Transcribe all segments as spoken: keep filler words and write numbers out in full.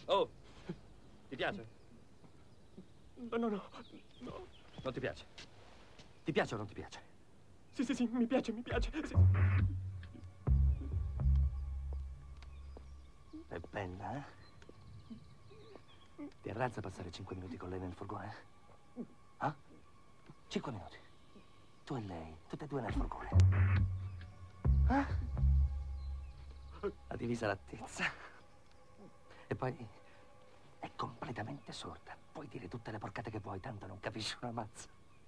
Oh, ti piace? No, no, no, no. Non ti piace? Ti piace o non ti piace? Sì, sì, sì, mi piace, mi piace. Sì. È bella, eh? Ti arrazza passare cinque minuti con lei nel furgone? Ah? Cinque minuti. Tu e lei, tutte e due nel furgone. Ah? La divisa l'attezza. E poi è completamente sorda. Puoi dire tutte le porcate che vuoi, tanto non capisci una mazza.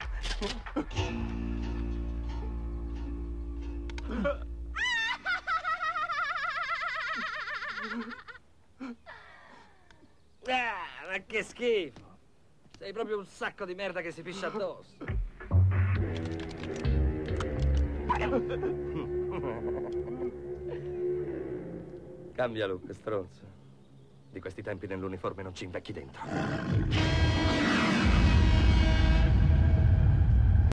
Ah, ma che schifo! Sei proprio un sacco di merda che si piscia addosso. Cambia look, stronzo. Di questi tempi nell'uniforme non ci invecchi dentro.